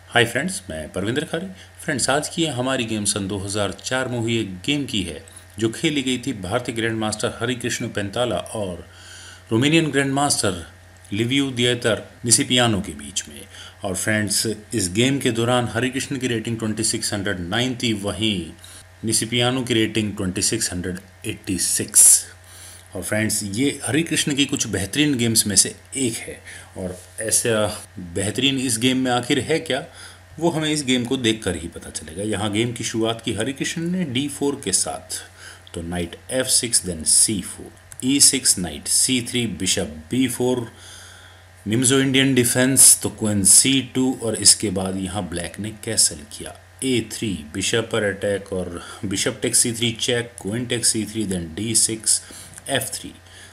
Hi friends, मैं परविंदर खरे। Friends, आज की हमारी गेम सन 2004 में हुई एक गेम की है जो खेली गई थी भारतीय ग्रैंड मास्टर हरिकृष्ण पेंताला और Romanian grand master Liviu Dieter Nisipeanu के बीच में। और फ्रेंड्स, इस गेम के दौरान हरिकृष्ण की रेटिंग 2609 थी, वहीं निसिपियानो की रेटिंग 2686। और फ्रेंड्स, ये हरे कृष्ण की कुछ बेहतरीन गेम्स में से एक है। और ऐसा बेहतरीन इस गेम में आखिर है क्या, वो हमें इस गेम को देखकर ही पता चलेगा। यहाँ गेम की शुरुआत की हरे कृष्ण ने D4 के साथ, तो knight F6, then C4, E6, knight C3, bishop B4, Nimzo Indian defence, तो क्वीन C2, और इसके बाद यहाँ ब्लैक ने कैसल किया A3, बिशप पर अटैक और bishop take C3 check, queen take C3, then D6, F3,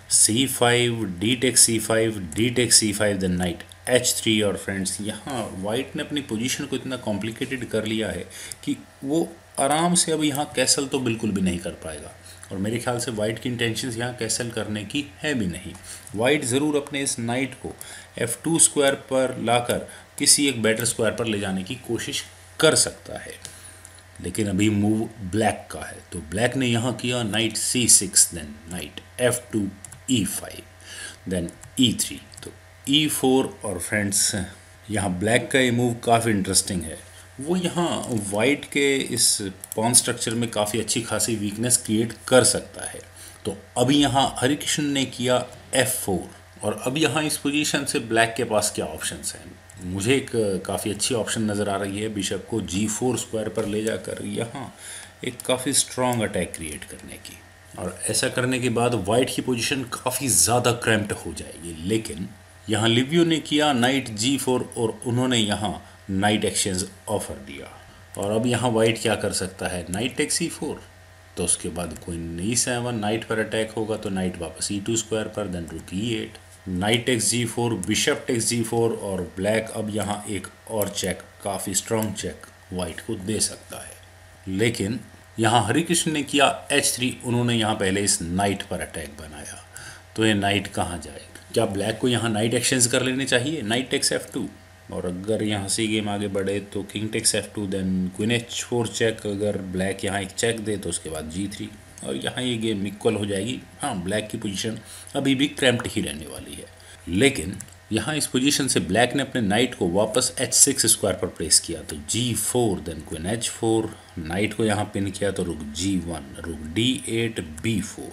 C5, D take C5, D take C5, then knight H3। और फ्रेंड्स, यहाँ वाइट ने अपनी पोजीशन को इतना कॉम्प्लिकेटेड कर लिया है कि वो आराम से अब यहाँ कैसल तो बिल्कुल भी नहीं कर पाएगा। और मेरे ख्याल से वाइट की इंटेंशंस यहाँ कैसल करने की है भी नहीं। वाइट ज़रूर अपने इस नाइट को F2 स्क्वायर पर लाकर किसी एक बेटर स्क्वायर पर ले जाने की कोशिश कर सकता है, लेकिन अभी मूव ब्लैक का है। तो ब्लैक ने यहाँ किया night C6, then night F2, E5, then E3, तो E4। और फ्रेंड्स, यहाँ ब्लैक का ये मूव काफ़ी इंटरेस्टिंग है। वो यहाँ वाइट के इस पॉन स्ट्रक्चर में काफ़ी अच्छी खासी वीकनेस क्रिएट कर सकता है। तो अभी यहाँ हरिकृष्ण ने किया F4, और अब यहाँ इस पोजीशन से ब्लैक के पास क्या ऑप्शंस हैं। मुझे एक काफ़ी अच्छी ऑप्शन नज़र आ रही है बिशप को G4 स्क्वायर पर ले जाकर यहाँ एक काफ़ी स्ट्रॉन्ग अटैक क्रिएट करने की। और ऐसा करने के बाद वाइट की पोजीशन काफ़ी ज़्यादा क्रैम्प्ड हो जाएगी। लेकिन यहाँ लिवियो ने किया नाइट G4 और उन्होंने यहाँ नाइट एक्सचेंज ऑफर दिया। और अब यहाँ वाइट क्या कर सकता है, नाइट टेक C4, तो उसके बाद क्वीन E7, नाइट पर अटैक होगा तो नाइट वापस E2 स्क्वायर पर, देन रुक E8, night takes G4, bishop takes G4, और ब्लैक अब यहाँ एक और चेक, काफ़ी स्ट्रॉन्ग चेक वाइट को दे सकता है। लेकिन यहाँ हरिकृष्ण ने किया H3, उन्होंने यहाँ पहले इस नाइट पर अटैक बनाया, तो ये नाइट कहाँ जाए। क्या ब्लैक को यहाँ नाइट एक्सचेंज कर लेने चाहिए, नाइट टेक्स F2, और अगर यहाँ से गेम आगे बढ़े तो king takes F2, then queen H4 check. अगर ब्लैक यहाँ एक चेक दे तो उसके बाद G3, और यहाँ ये गेम इक्वल हो जाएगी। हाँ, ब्लैक की पोजीशन अभी भी क्रैम्प्ड ही रहने वाली है। लेकिन यहाँ इस पोजीशन से ब्लैक ने अपने नाइट को वापस H6 स्क्वायर पर प्लेस किया, तो G4, then queen H4, night को यहाँ पिन किया तो रुक G1, रुक D8, B4।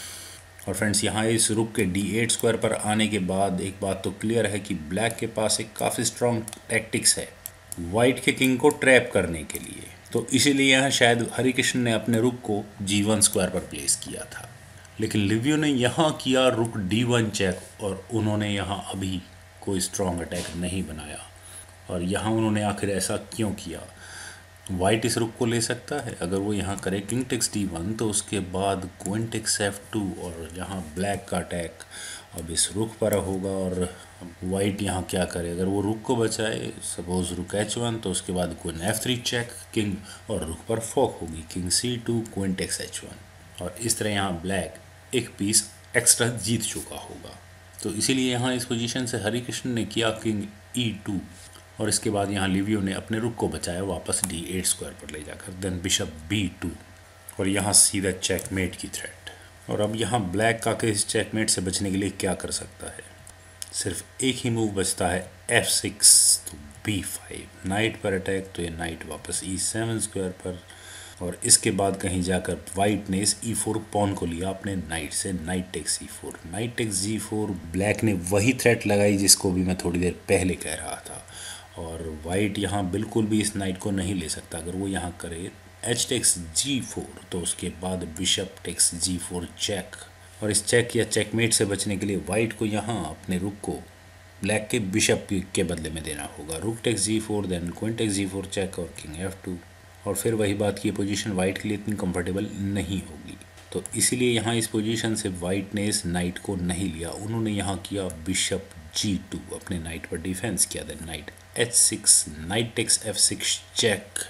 और फ्रेंड्स, यहाँ इस रुक के D8 स्क्वायर पर आने के बाद एक बात तो क्लियर है कि ब्लैक के पास एक काफ़ी स्ट्रॉन्ग टैक्टिक्स है वाइट के किंग को ट्रैप करने के लिए। तो इसीलिए यहाँ शायद हरिकृष्ण ने अपने रुक को G1 स्क्वायर पर प्लेस किया था। लेकिन लिवियो ने यहाँ किया रुक D1 चेक, और उन्होंने यहाँ अभी कोई स्ट्रॉन्ग अटैक नहीं बनाया। और यहाँ उन्होंने आखिर ऐसा क्यों किया। वाइट इस रुक को ले सकता है, अगर वो यहाँ करे किंग टेक्स D1, तो उसके बाद क्वीन टेक्स F2, और यहाँ ब्लैक का अटैक अब इस रुक पर होगा। और वाइट यहाँ क्या करे, अगर वो रुक को बचाए, सपोज रुक H1, तो उसके बाद क्वीन F3 चेक किंग, और रुक पर फोक होगी king C2, queen takes H1, और इस तरह यहाँ ब्लैक एक पीस एक्स्ट्रा जीत चुका होगा। तो इसीलिए यहाँ इस पोजीशन से हरिकृष्ण ने किया किंग E2, और इसके बाद यहाँ लिवियो ने अपने रुक को बचाया वापस D8 स्क्वायर पर ले जाकर, देन बिशप B2, और यहाँ सीधा चेकमेट की थ्रेट। और अब यहाँ ब्लैक का इस चेकमेट से बचने के लिए क्या कर सकता है, सिर्फ एक ही मूव बचता है F6, तो B5, नाइट पर अटैक, तो ये नाइट वापस E7 स्क्वायर पर। और इसके बाद कहीं जाकर वाइट ने इस E4 पॉन को लिया अपने नाइट से, knight takes E4, knight takes G4। Black ने वही थ्रेट लगाई जिसको भी मैं थोड़ी देर पहले कह रहा था। और वाइट यहाँ बिल्कुल भी इस नाइट को नहीं ले सकता। अगर वो यहाँ करे H टेक्स G4, तो उसके बाद बिशप टेक्स G4 चेक, और इस चेक या चेकमेट से बचने के लिए वाइट को यहाँ अपने रुक को ब्लैक के बिशप के बदले में देना होगा, rook takes G4, then queen takes G4 check, और किंग F2। और फिर वही बात की पोजीशन वाइट के लिए इतनी कंफर्टेबल नहीं होगी, तो इसीलिए यहाँ इस पोजीशन से वाइट ने इस नाइट को नहीं लिया। उन्होंने यहाँ किया बिशप G2, अपने नाइट पर डिफेंस किया, then knight H6, knight takes F6 check.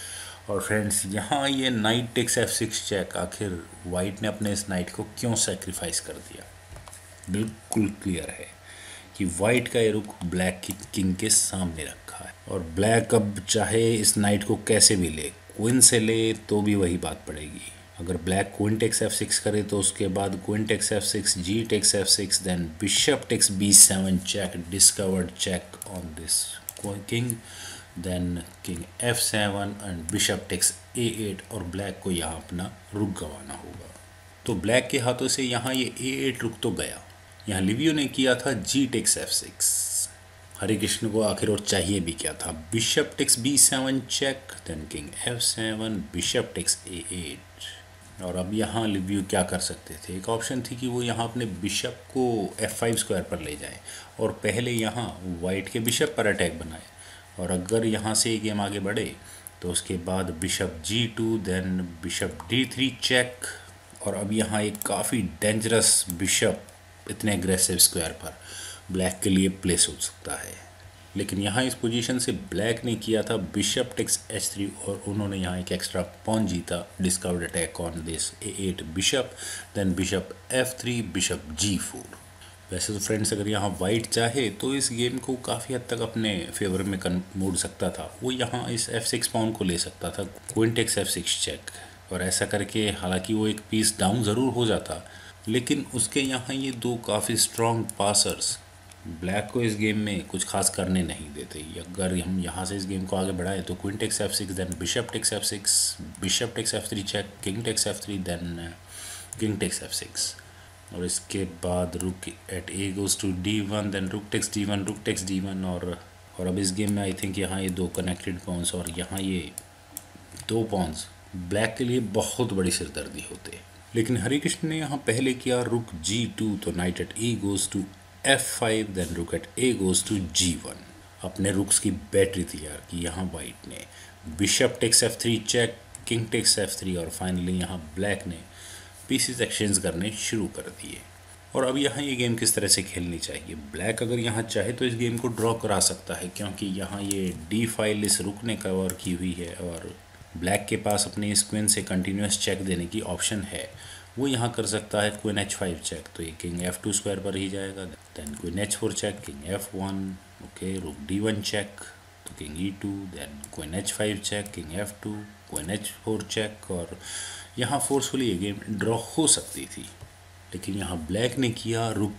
और फ्रेंड्स, यहाँ ये नाइट टेक्स F6 चेक, आखिर वाइट ने अपने इस नाइट को क्यों सेक्रीफाइस कर दिया। बिल्कुल क्लियर है कि वाइट का ये रुख ब्लैक की किंग के सामने रखा। रखा है। और ब्लैक अब चाहे इस नाइट को कैसे भी ले, क्वीन से ले तो भी वही बात पड़ेगी। अगर ब्लैक क्वीन टेक्स f6 करे तो उसके बाद queen takes f6, g takes f6, then bishop takes b7 check, discovered check on this king, then king f7 and bishop takes a8 और ब्लैक को यहाँ अपना रुक गंवाना होगा। तो ब्लैक के हाथों से यहाँ ये a8 रुक तो गया। यहाँ लिवियो ने किया था जी टेक्स f6। हरे कृष्ण को आखिर और चाहिए भी क्या था, bishop takes b7 check, then king f7, bishop takes a8। और अब यहाँ लिवियो क्या कर सकते थे, एक ऑप्शन थी कि वो यहाँ अपने बिशप को f5 स्क्वायर पर ले जाए और पहले यहाँ वाइट के बिशप पर अटैक बनाए, और अगर यहाँ से गेम आगे बढ़े तो उसके बाद bishop g2, then bishop d3 check. और अब यहाँ एक काफ़ी डेंजरस बिशप इतने एग्रेसिव स्क्वायर पर ब्लैक के लिए प्लेस हो सकता है। लेकिन यहाँ इस पोजीशन से ब्लैक ने किया था बिशप टेक्स h3 और उन्होंने यहाँ एक एक्स्ट्रा पॉन जीता, discovered attack on this a8 bishop, then bishop f3, bishop g4। वैसे तो फ्रेंड्स अगर यहाँ वाइट चाहे तो इस गेम को काफ़ी हद तक अपने फेवर में मोड़ सकता था। वो यहाँ इस f6 पॉन को ले सकता था, क्वीन टेक्स f6 चेक, और ऐसा करके हालांकि वो एक पीस डाउन ज़रूर हो जाता, लेकिन उसके यहाँ ये दो काफ़ी स्ट्रॉन्ग पासर्स ब्लैक को इस गेम में कुछ खास करने नहीं देते। अगर हम यहाँ से इस गेम को आगे बढ़ाएं तो queen takes f6, then bishop takes f6, bishop takes f3 check, king takes f3, then king takes f6, और इसके बाद rook at a goes to d1, then rook takes d1, rook takes d1। और अब इस game में I think यहाँ ये दो कनेक्टेड पॉन्स और यहाँ ये दो पॉन्स ब्लैक के लिए बहुत बड़ी सिरदर्दी होते। लेकिन हरे कृष्ण ने यहाँ पहले किया रुक g2, तो knight at e goes to f5, then rook at a goes to g1। अपने रुक्स की बैटरी तैयार की यहाँ वाइट ने, bishop takes f3 check, king takes f3, और फाइनली यहाँ ब्लैक ने पीसेस एक्सचेंज करने शुरू कर दिए। और अब यहाँ ये गेम किस तरह से खेलनी चाहिए, ब्लैक अगर यहाँ चाहे तो इस गेम को ड्रॉ करा सकता है, क्योंकि यहाँ ये डी फाइल इस रुक ने कवर की हुई है और ब्लैक के पास अपने इस क्वीन से कंटिन्यूस चेक देने की ऑप्शन है। वो यहाँ कर सकता है क्वीन h5 चेक, तो ये किंग f2 स्क्वायर पर ही जाएगा, then queen h4 check, king f1, okay, rook d1 check, तो king e2, then queen h5 check, king f2, queen h4 check, और यहाँ फोर्सफुली ये गेम ड्रॉ हो सकती थी। लेकिन यहाँ ब्लैक ने किया रुक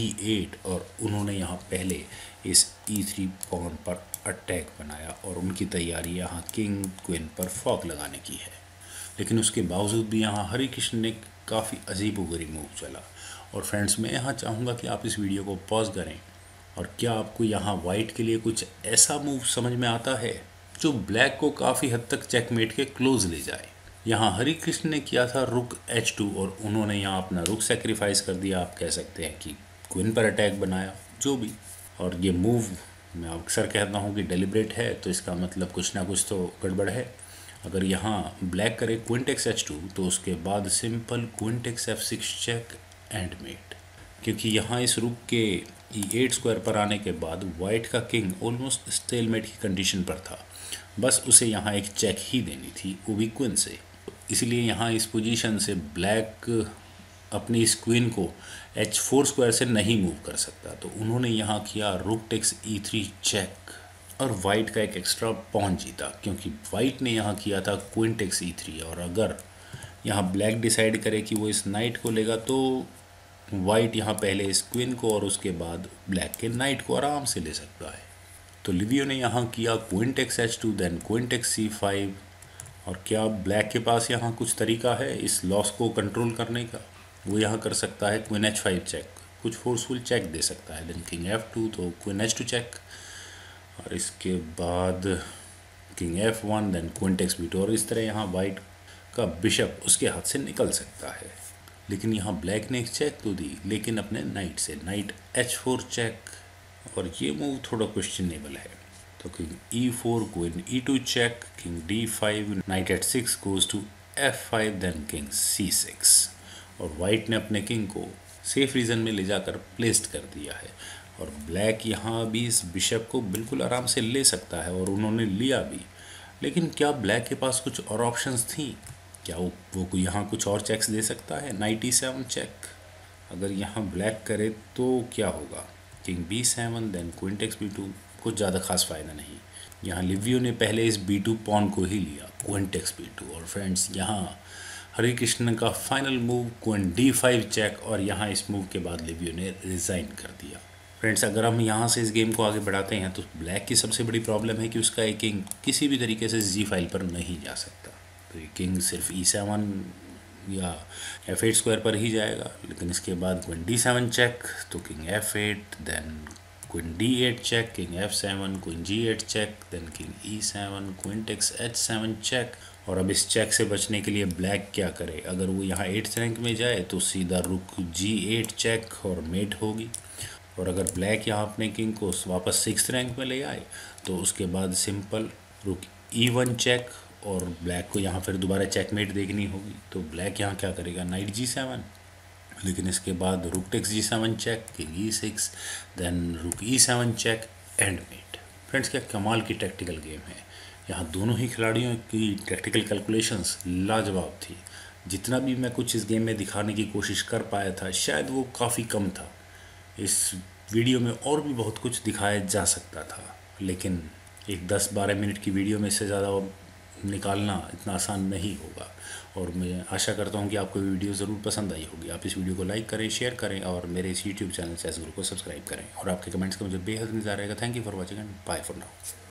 e8 और उन्होंने यहाँ पहले इस e3 पॉन पर अटैक बनाया और उनकी तैयारी यहाँ किंग क्वीन पर फॉक लगाने की है। लेकिन उसके बावजूद भी यहाँ हरे कृष्ण ने काफ़ी अजीबोगरीब मूव चला। और फ्रेंड्स मैं यहाँ चाहूँगा कि आप इस वीडियो को पॉज करें, और क्या आपको यहाँ वाइट के लिए कुछ ऐसा मूव समझ में आता है जो ब्लैक को काफ़ी हद तक चेकमेट के क्लोज ले जाए। यहाँ हरे कृष्ण ने किया था रुक h2 और उन्होंने यहाँ अपना रुक सेक्रीफाइस कर दिया, आप कह सकते हैं कि क्वीन पर अटैक बनाया, जो भी। और ये मूव मैं अक्सर कहता हूँ कि डेलिब्रेट है, तो इसका मतलब कुछ ना कुछ तो गड़बड़ है। अगर यहाँ ब्लैक करे क्वीन टेक्स h2 तो उसके बाद simple queen takes f6 check and mate, क्योंकि यहाँ इस रुक के e8 स्क्वायर पर आने के बाद वाइट का किंग ऑलमोस्ट स्टेलमेट की कंडीशन पर था, बस उसे यहाँ एक चेक ही देनी थी, वो भी क्वीन से। इसलिए यहाँ इस पोजीशन से ब्लैक अपनी इस क्वीन को h4 स्क्वायर से नहीं मूव कर सकता, तो उन्होंने यहाँ किया रुक टेक्स e3 चेक और वाइट का एक एक्स्ट्रा पॉन जीता, क्योंकि वाइट ने यहाँ किया था क्वीन टेक्स e3। और अगर यहाँ ब्लैक डिसाइड करे कि वो इस नाइट को लेगा तो वाइट यहाँ पहले इस क्वीन को और उसके बाद ब्लैक के नाइट को आराम से ले सकता है। तो लिवियो ने यहाँ किया queen takes h2, then queen takes c5। और क्या ब्लैक के पास यहाँ कुछ तरीका है इस लॉस को कंट्रोल करने का, वो यहाँ कर सकता है क्वीन h5 चेक, कुछ फोर्सफुल चेक दे सकता है, देन किंग f2, तो क्वीन h2 चेक, और इसके बाद king f1, then queen takes b2। और इस तरह यहाँ वाइट का बिशप उसके हाथ से निकल सकता है। लेकिन यहाँ ब्लैक ने एक चेक तो दी, लेकिन अपने नाइट से, नाइट h4 चेक, और ये मूव थोड़ा क्वेश्चनेबल है। तो king e4, queen e2 check, king d5, knight at 6 goes to f5, then king c6। और वाइट ने अपने किंग को सेफ रीजन में ले जाकर प्लेस्ड कर दिया है, और ब्लैक यहाँ भी इस बिशप को बिल्कुल आराम से ले सकता है, और उन्होंने लिया भी। लेकिन क्या ब्लैक के पास कुछ और ऑप्शंस थी, क्या वो यहाँ कुछ और चेक्स दे सकता है, नाइट e7 चेक। अगर यहाँ ब्लैक करे तो क्या होगा, king b7, then queen takes b2, कुछ ज़्यादा खास फ़ायदा नहीं। यहाँ लिवियो ने पहले इस b2 पॉन को ही लिया, क्वीन टेक्स b2। और फ्रेंड्स यहाँ हरे कृष्णन का final move queen d5 check, और यहाँ इस मूव के बाद लिवियो ने रिज़ाइन कर दिया। फ्रेंड्स अगर हम यहाँ से इस गेम को आगे बढ़ाते हैं तो ब्लैक की सबसे बड़ी प्रॉब्लम है कि उसका एक किंग किसी भी तरीके से जी फाइल पर नहीं जा सकता। तो ये किंग सिर्फ e7 या f8 स्क्वायर पर ही जाएगा। लेकिन इसके बाद क्वीन d7 चेक, तो king f8, then queen d8 check, king f7, queen g8 check, then king e7, queen takes h7 check. और अब इस चेक से बचने के लिए ब्लैक क्या करे, अगर वो यहाँ 8th रैंक में जाए तो सीधा रुक g8 चेक और मेट होगी। और अगर ब्लैक यहाँ अपने किंग को वापस 6th रैंक में ले आए तो उसके बाद सिंपल रुक e1 चेक, और ब्लैक को यहाँ फिर दोबारा चेकमेट देखनी होगी। तो ब्लैक यहाँ क्या करेगा, नाइट g7, लेकिन इसके बाद rook takes g7 check, king e6, then रुक e7 check, and met. Friends क्या कमाल की टैक्टिकल गेम है। यहाँ दोनों ही खिलाड़ियों की टैक्टिकल कैलकुलेशंस लाजवाब थी। जितना भी मैं कुछ इस गेम में दिखाने की कोशिश कर पाया था शायद वो काफ़ी कम था। इस वीडियो में और भी बहुत कुछ दिखाया जा सकता था, लेकिन एक 10-12 मिनट की वीडियो में इससे ज़्यादा निकालना इतना आसान नहीं होगा। और मैं आशा करता हूँ कि आपको वीडियो ज़रूर पसंद आई होगी। आप इस वीडियो को लाइक करें, शेयर करें और मेरे इस यूट्यूब चैनल चेस गुरु को सब्सक्राइब करें। और आपके कमेंट्स का मुझे बेहद इंतज़ार रहेगा। Thank you for watching and bye for now.